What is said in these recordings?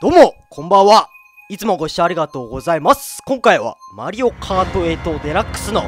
どうも、こんばんは。いつもご視聴ありがとうございます。今回は、マリオカート8デラックスの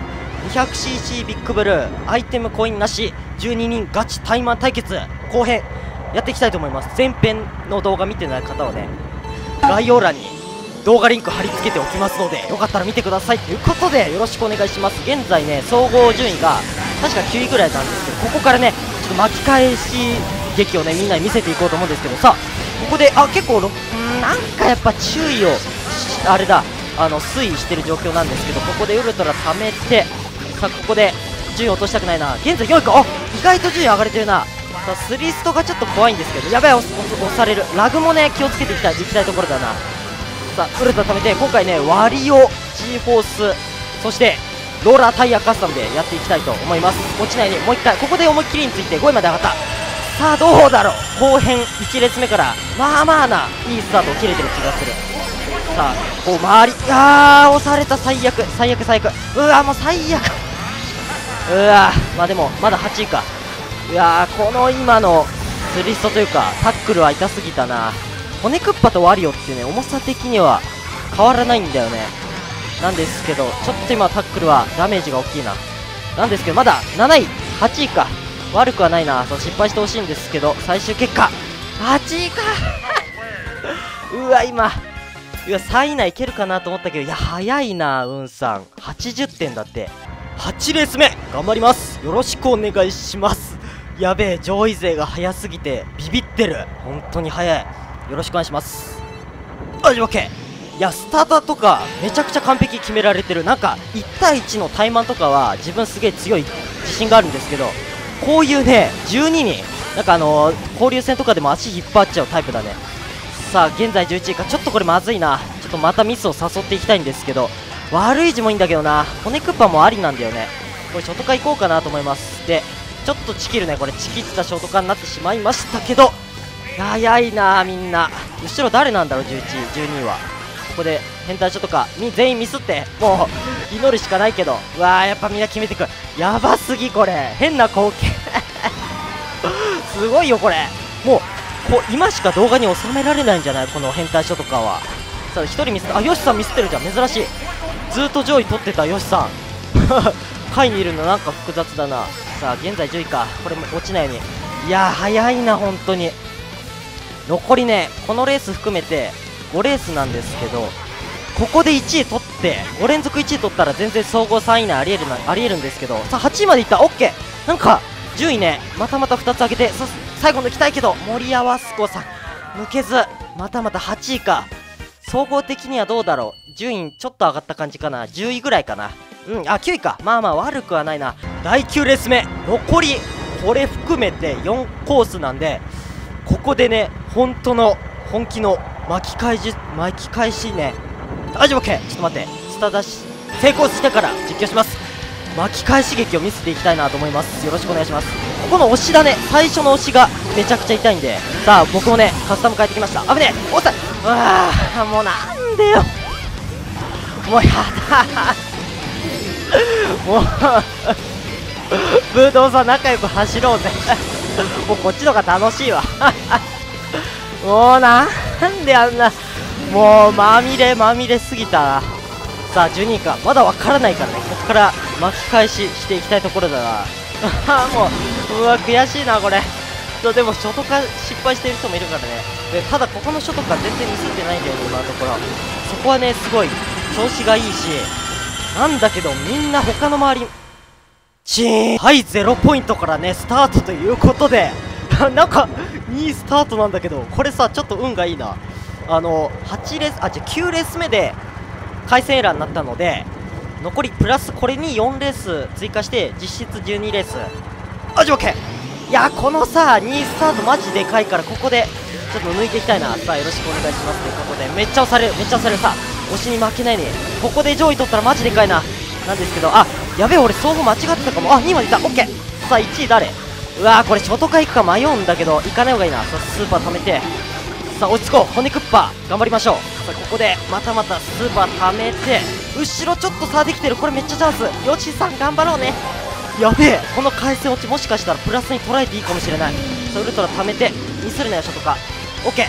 200cc ビッグブルー、アイテムコインなし、12人ガチタイマン対決、後編、やっていきたいと思います。前編の動画見てない方はね、概要欄に動画リンク貼り付けておきますので、よかったら見てください。ということで、よろしくお願いします。現在ね、総合順位が、確か9位ぐらいなんですけど、ここからね、ちょっと巻き返し劇をね、みんなに見せていこうと思うんですけど、さあ、ここで、結構なんかやっぱ注意をあれだ推移してる状況なんですけど、ここでウルトラ貯めて、さあここで順位落としたくないな。現在4位か。意外と順位上がれてるな。さあスリストがちょっと怖いんですけど、やばい、押される。ラグもね気をつけていきたいところだな。さあウルトラ貯めて、今回ねワリオ G フォース、そしてローラータイヤカスタムでやっていきたいと思います。落ちないにもう一回、ここで思いっきりについて5位まで上がった。さあどうだろう。後編1列目からまあまあないいスタートを切れてる気がする。さあこう周り、押された。最悪。うわもう最悪。うわまあでもまだ8位か。いやこの今のスリストというかタックルは痛すぎたな。骨クッパとワリオってね重さ的には変わらないんだよね。なんですけどちょっと今タックルはダメージが大きいな。なんですけどまだ7位8位か、悪くはないな。そう失敗してほしいんですけど、最終結果8位かうわ今3位以内いけるかなと思ったけど、いや早いな。さん80点だって。8レース目頑張ります。よろしくお願いします。やべえ、上位勢が早すぎてビビってる。本当に早い。よろしくお願いします。オッケー。いやスターターとかめちゃくちゃ完璧決められてる。なんか1対1のタイマンとかは自分すげえ強い自信があるんですけど、こういうね12人なんか交流戦とかでも足引っ張っちゃうタイプだね。さあ現在11位か。ちょっとこれまずいな。ちょっとまたミスを誘っていきたいんですけど、悪い字もいいんだけどな。骨クッパもありなんだよね。これショートカー行こうかなと思います。でちょっとチキるね。これチキったショートカーになってしまいましたけど、早いなみんな。後ろ誰なんだろう。11位12位はここで変態ショットカー全員ミスって、もう祈るしかないけど、うわーやっぱみんな決めてく。やばすぎこれ。変な光景すごいよこれ。もう今しか動画に収められないんじゃない、この変態ショットカーは。さあ1人ミスって、ヨシさんミスってるじゃん。珍しい。ずっと上位取ってたヨシさん下位にいるのなんか複雑だな。さあ現在10位か。これも落ちないように。いやー早いな本当に。残りねこのレース含めて5レースなんですけど、ここで1位取って5連続1位取ったら全然総合3位以内ありえるんですけど、さあ8位までいった。オッケー。なんか順位ねまた2つ上げて、最後抜きたいけど森谷和子さん抜けず、また8位か。総合的にはどうだろう。順位ちょっと上がった感じかな。10位ぐらいかな。9位か。まあまあ悪くはないな。第9レース目残りこれ含めて4コースなんで、ここでね本気の巻き返しね。大丈夫。 OK。 ちょっと待って、スターダッシュ成功してから実況します。巻き返し劇を見せていきたいなと思います。よろしくお願いします。ここの押しだね、最初の押しがめちゃくちゃ痛いんで、さあ僕もねカスタム変えてきました。危ねえ、押さえ、もうなんでよ、もうやだもうブードウさん仲良く走ろうぜもうこっちの方が楽しいわもうなんであんな、もうまみれすぎたな。さあ12位か。まだわからないからね、ここから巻き返ししていきたいところだなもう悔しいなこれ。でもショートカー失敗している人もいるからね。でただここのショートカー全然ミスってないんだよね今のところ。そこはねすごい調子がいいし、なんだけどみんな他の周りはい、0ポイントからねスタートということでなんか2位スタートなんだけど、これさちょっと運がいいな。8レースじゃ9レース目で回線エラーになったので、残りプラスこれに4レース追加して実質12レース。OK。いやこのさ2位スタートマジでかいから、ここでちょっと抜いていきたいな。さあよろしくお願いしますということで、めっちゃ押される。さあ押しに負けないね。ここで上位取ったらマジでかいな。なんですけど、やべえ俺総合間違ってたかも。2位までいった。 OK。 さあ1位誰。うわこれショートカー行くか迷うんだけど行かない方がいいな。さあスーパー貯めて、さあ落ち着こう。骨クッパー頑張りましょう。さあここでまたスーパー貯めて、後ろちょっと差できてる。これめっちゃチャンス。よしさん頑張ろうね。やべえ、この回線落ちもしかしたらプラスに捉えていいかもしれない。さあウルトラ貯めてミスるなよショートカー。オッケー。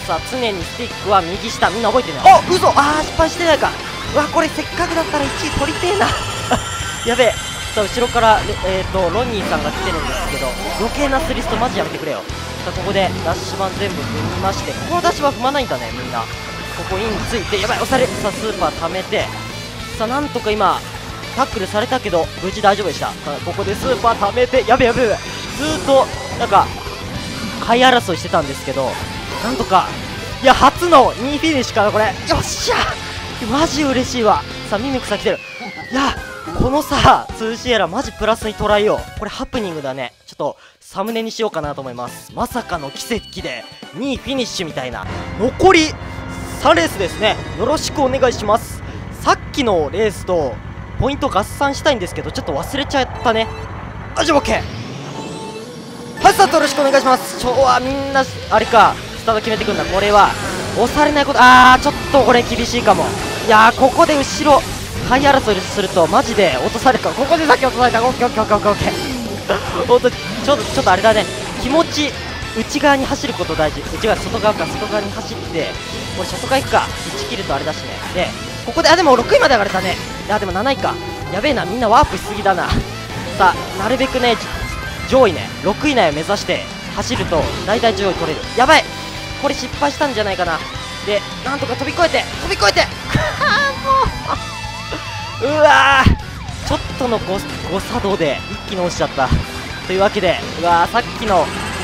さあ常にスティックは右下、みんな覚えてるね。あ、嘘、失敗してないか。うわ、これせっかくだったら1位取りてえなやべえ。さあ後ろからロニーさんが来てるんですけど、余計なスリストマジやめてくれよ。さあここでダッシュ版全部踏みまして、このダッシュ版踏まないんだねみんな。ここインついて、やばい、押され。さあスーパー貯めて、さあなんとか今タックルされたけど無事大丈夫でした。さあここでスーパー貯めて、やべやべやべ、ずーっとなんか下位争いしてたんですけど、なんとか、いや初の2位フィニッシュかなこれ。よっしゃ、マジ嬉しいわ。さあミミクさん来てる。いやこのさ2シエラマジプラスに捉えよう。これハプニングだね。ちょっとサムネにしようかなと思います。まさかの奇跡で2位フィニッシュみたいな。残り3レースですね。よろしくお願いします。さっきのレースとポイント合算したいんですけど、ちょっと忘れちゃったね。じゃあ OK。 はい、スタートよろしくお願いします。みんなあれか、スタート決めてくんだ。これは押されないこと。ちょっとこれ厳しいかも。いやここで後ろ下位争いするとマジで落とされるから。ここでさっき落とされた。オッケーオッケーオッケーオッケーほんとちょっとあれだね、気持ち内側に走ること大事。内側、外側か、外側に走って、これ外側行くか、1キルとあれだしね。でここででも6位まで上がれたね。いやでも7位か、やべえな、みんなワープしすぎだなさあなるべくね上位ね、6位内を目指して走ると大体上位取れる。やばい、これ失敗したんじゃないかな。でなんとか飛び越えてもううわー、ちょっとの誤作動で一気に落ちちゃったというわけで、さっきの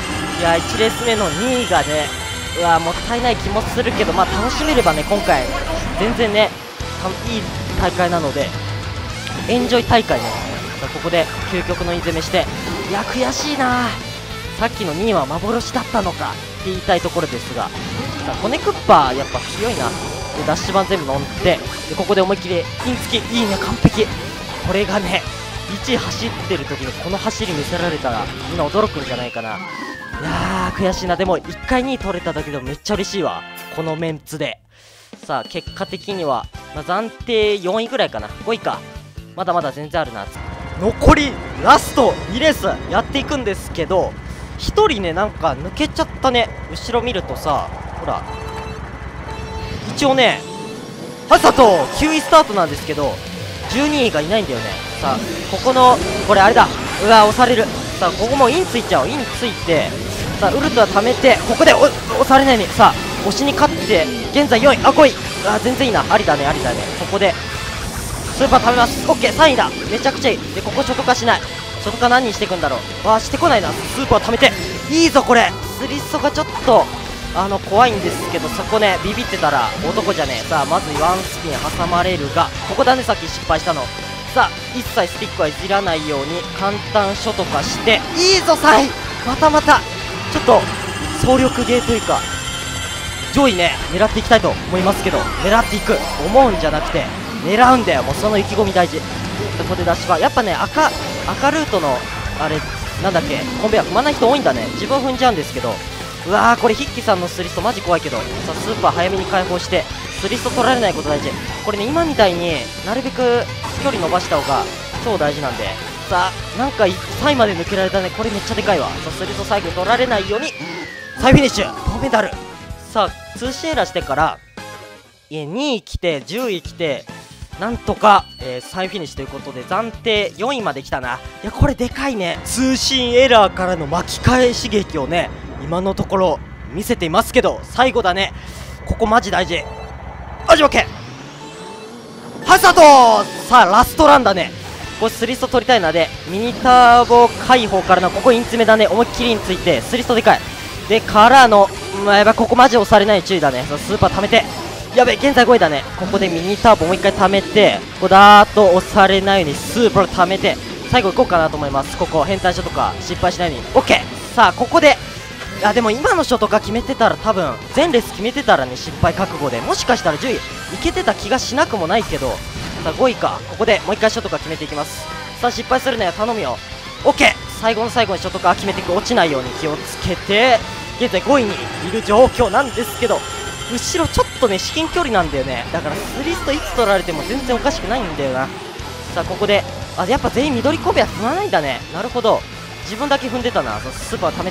1レース目の2位がね、もったいない気もするけど、楽しめればね今回全然ねいい大会なのでエンジョイ大会ね。さあここで究極のイン攻めして、いや悔しいな、さっきの2位は幻だったのかって言いたいところですが、さあコネクッパーやっぱ強いな。でダッシュ版全部乗って、でここで思いっきりイン付き、いいね、完璧。これがね1位走ってる時にこの走り見せられたらみんな驚くんじゃないかな。いやー悔しいな。でも1回2位取れただけでもめっちゃ嬉しいわ、このメンツで。さあ結果的には、暫定4位ぐらいかな、5位か、まだまだ全然あるな。残りラスト2レースやっていくんですけど、1人ねなんか抜けちゃったね。後ろ見るとさ、ほら一応ねスタート9位スタートなんですけど12位がいないんだよね。さあここのこれあれだ、押される。さあここもインついちゃおう。インついて、さあウルトラ貯めて、ここで押されないように、さあ押しに勝って現在4位、5位、全然いいな、ありだねありだね。ここでスーパー貯めます。オッケー、3位だ、めちゃくちゃいい。でここ初ト化しない。初ト化何にしていくんだろう。してこないな。スーパー貯めていいぞ。これスリッソがちょっと怖いんですけど、そこねビビってたら男じゃねえ。さあまずワンスピン挟まれるが、ここだねさっき失敗したの。さあ一切スティックはいじらないように簡単初とかして、いいぞ3位。またちょっと総力ゲーというか上位ね狙っていきたいと思いますけど、狙っていく思うんじゃなくて狙うんだよ。もうその意気込み大事。ここでダッシュバー、やっぱね赤ルートのあれなんだっけ、コンベヤ踏まない人多いんだね。自分踏んじゃうんですけど、これヒッキさんのスリストマジ怖いけど、さあスーパー早めに解放してスリスト取られないこと大事。これね今みたいになるべく距離伸ばした方が超大事なんで、さあなんか3位まで抜けられたね。これめっちゃでかいわ。さあスリスト最後取られないように再フィニッシュ、銅メダル。さあ2シエラしてから2位来て10位来て、なんとか、再フィニッシュということで暫定4位まで来たな。いやこれでかいね。通信エラーからの巻き返し劇をね今のところ見せていますけど、最後だね、ここマジ大事。オッケー、スタート。さあラストランだね。これスリスト取りたいのでミニターボ解放からのここイン詰めだね。思いっきりインついてスリストでかい。でからのやばい、ここマジ押されない注意だね。スーパー貯めて、やべ現在5位だね。ここでミニターボもう一回貯めて、ここだーっと押されないようにスーパー貯めて最後行こうかなと思います。ここ変態書とか失敗しないように。オッケー。さあここででも今の書とか決めてたら多分全レース決めてたらね失敗覚悟でもしかしたら10位いけてた気がしなくもないけど、さあ5位か。ここでもう一回書とか決めていきます。さあ失敗するね頼むよ。オッケー。最後の最後に書とか決めていく。落ちないように気をつけて現在5位にいる状況なんですけど、後ろちょっとね至近距離なんだよね。だからスリストいつ取られても全然おかしくないんだよな。さあここでやっぱ全員緑コベは踏まないんだね。なるほど、自分だけ踏んでたな。スーパー貯めて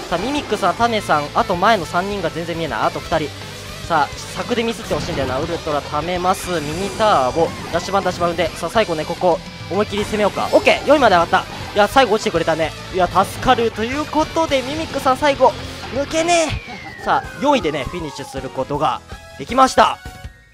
さあミミックさん、タネさん、あと前の3人が全然見えない。あと2人。さあ柵でミスってほしいんだよな。ウルトラ貯めます。ミニターボダッシュ版で、さあ最後ね、ここ思いっきり攻めようか。オッケー、4位まで上がった。いや最後落ちてくれたね。いや助かる。ということでミミックさん最後抜けねえ。さあ4位でねフィニッシュすることができました。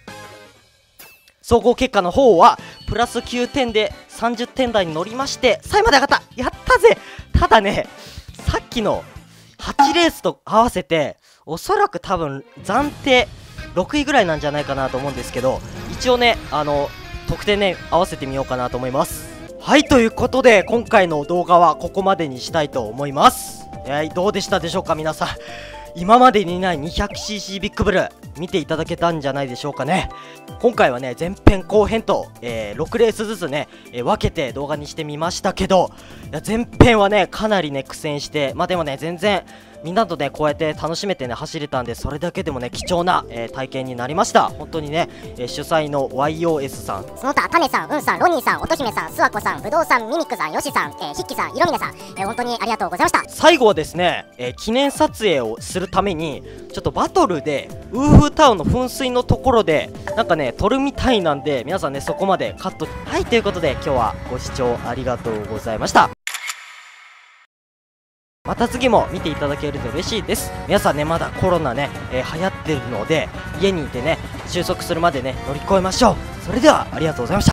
総合結果の方はプラス9点で30点台に乗りまして3位まで上がった。やったぜ。ただね、さっきの8レースと合わせておそらく多分暫定6位ぐらいなんじゃないかなと思うんですけど、一応ね得点ね合わせてみようかなと思います。はい、ということで今回の動画はここまでにしたいと思います。どうでしたでしょうか皆さん。今までにない 200cc ビッグブル見ていただけたんじゃないでしょうかね。今回はね前編後編と、6レースずつね、分けて動画にしてみましたけど、いや前編はねかなりね苦戦して、でもね全然みんなとねこうやって楽しめてね走れたんで、それだけでもね貴重な、体験になりました。本当にね、主催の YOS さん、 その他タネさん、うんさん、ロニーさん、乙姫さん、スワコさん、ぶどうさん、ミミックさん、ヨシさん、ヒッキさん、イロミネさん、本当にありがとうございました。 最後はですね、記念撮影をするためにちょっとバトルでウーフータウンの噴水のところでなんかね撮るみたいなんで、皆さんねそこまでカット。はい、ということで今日はご視聴ありがとうございました。また次も見ていただけると嬉しいです。皆さんねまだコロナね、流行ってるので家にいてね収束するまでね乗り越えましょう。それではありがとうございました。